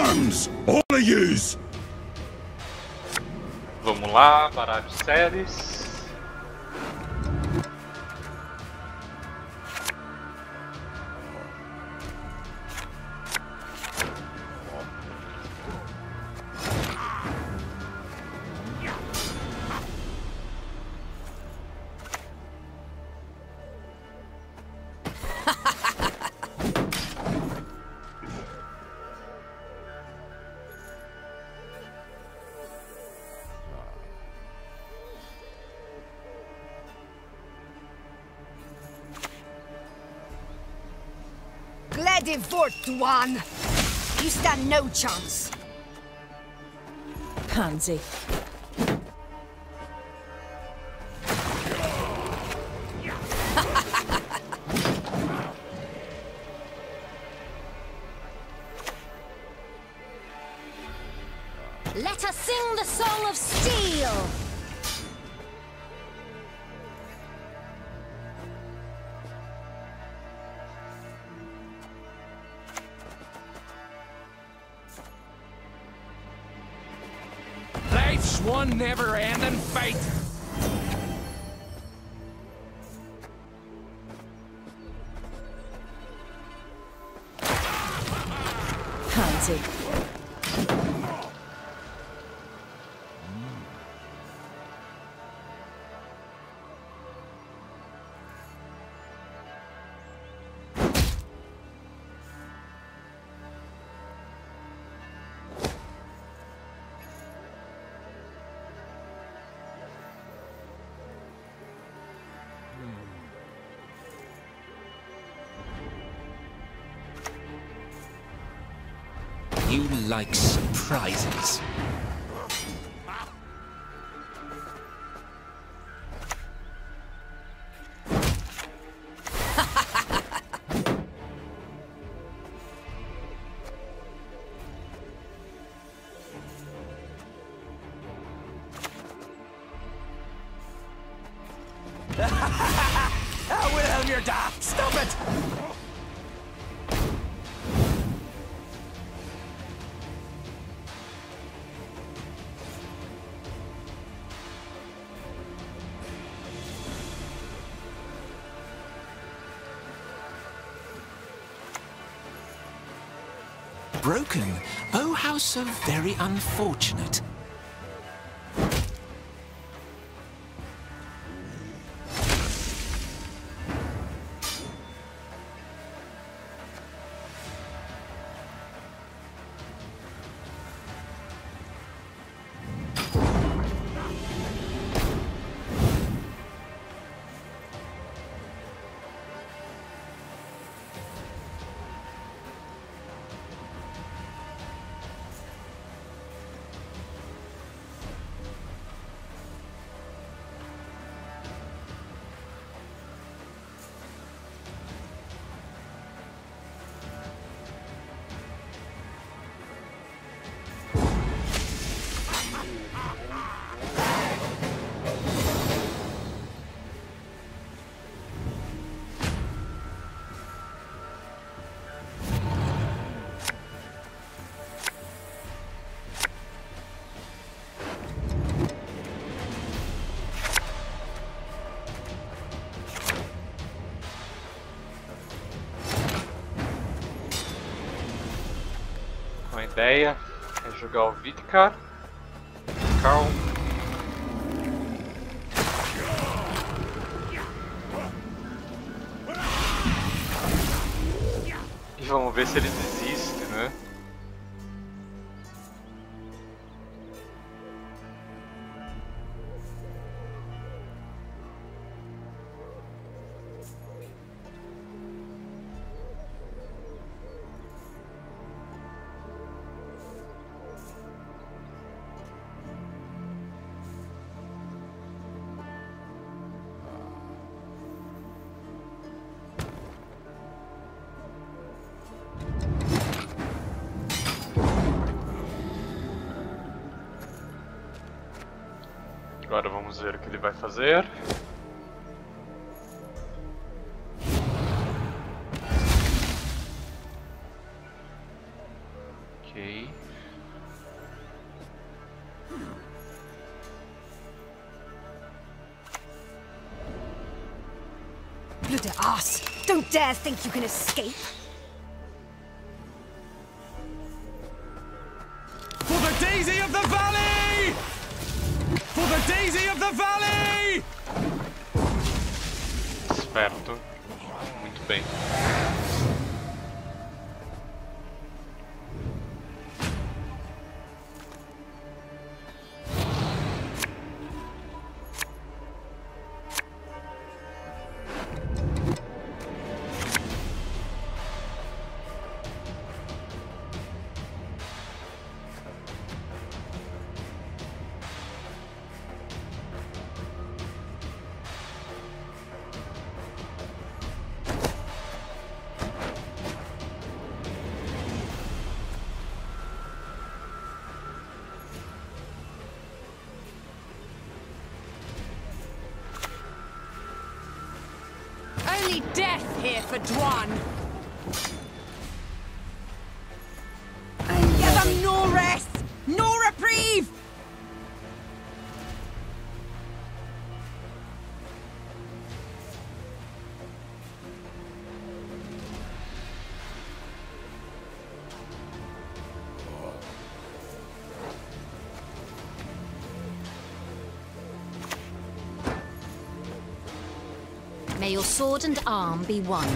Arms! All of yous! Vamos lá, baralho séries. Gledivort one! You stand no chance. Pansy. Let us sing the song of steel! Life's one never-ending fight. Pansy. You like surprises. Wilhelm, you're daft! Stop it! Broken? Oh, how so very unfortunate. Uma ideia é jogar o Vidkar. Calma. E vamos ver se ele desiste, né? Agora vamos ver o que ele vai fazer. Ok. after us. Don't dare think you can escape. For the Daisy of the Valley! For the Daisy of the Valley! Certo. Muito bem. Only death here for Dwan. Give them no rest, no reprieve. May your sword and arm be one.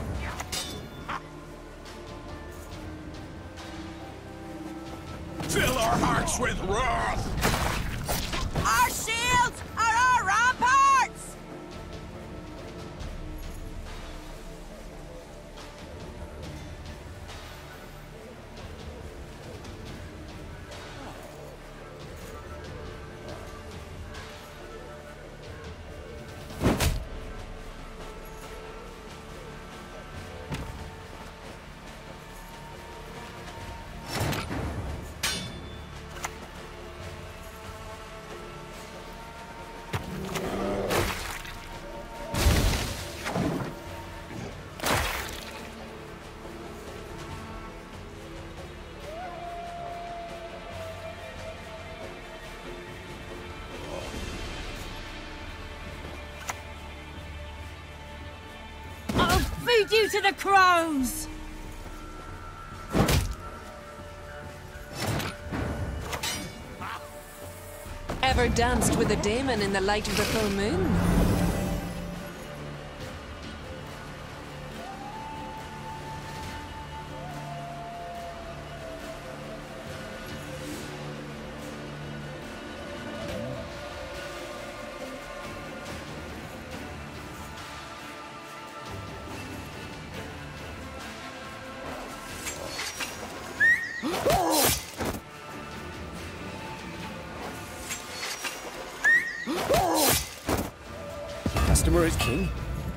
Fill our hearts with wrath! Our shields are our ramparts! I'll feed you to the crows! Ever danced with a daemon in the light of the full moon? Customer is king.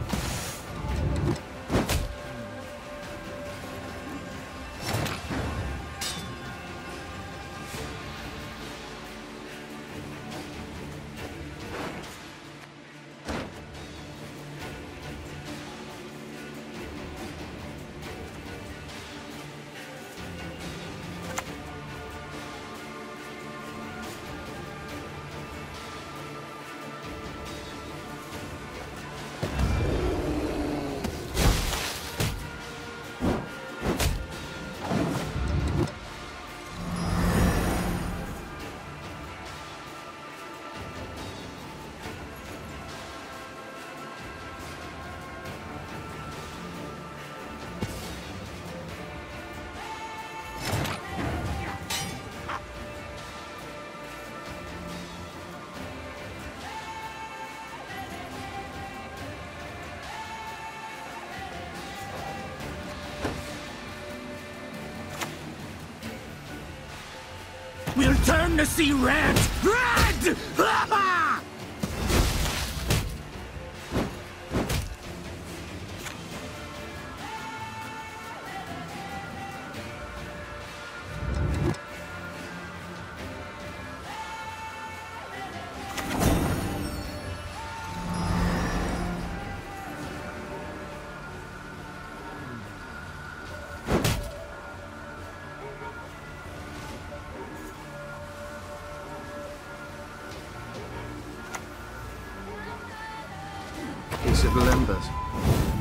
We'll turn the sea red! Red! Civil embers.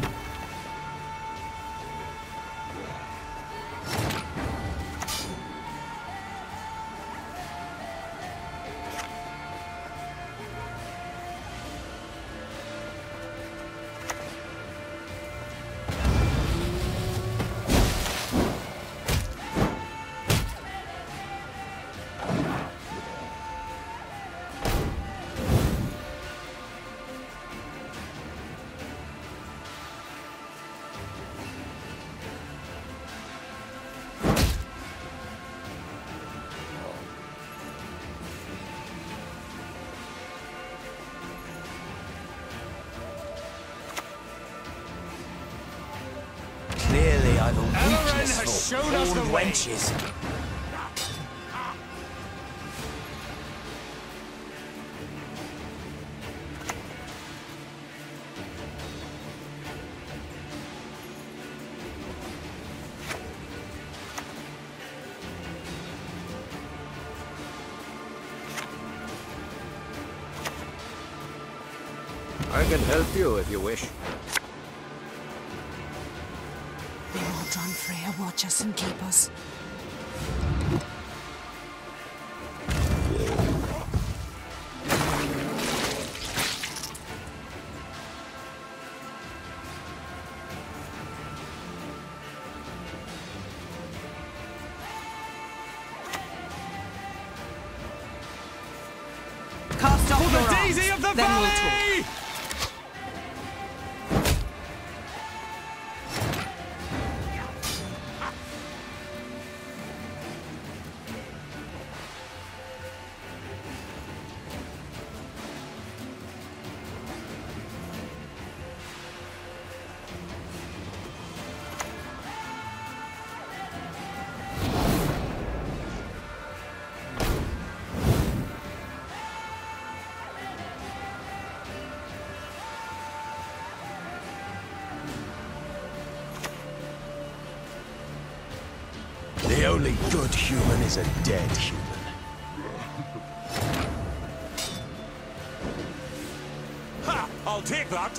I've a Elrond weakness has for shown us the old way. wenches. I can help you if you wish. May Waldron Freya watch us and keep us. Cast off For the your daisy arms, of the then we'll talk. valley! The only good human is a dead human. Ha! I'll take that!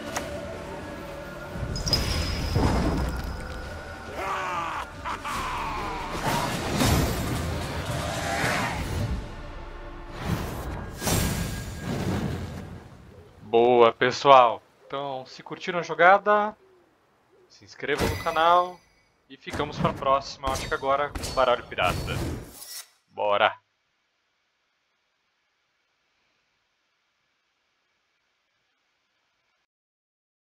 Boa, pessoal. Então, se curtiram a jogada, se inscrevam no canal e ficamos para a próxima. Acho que agora com baralho pirata. Bora!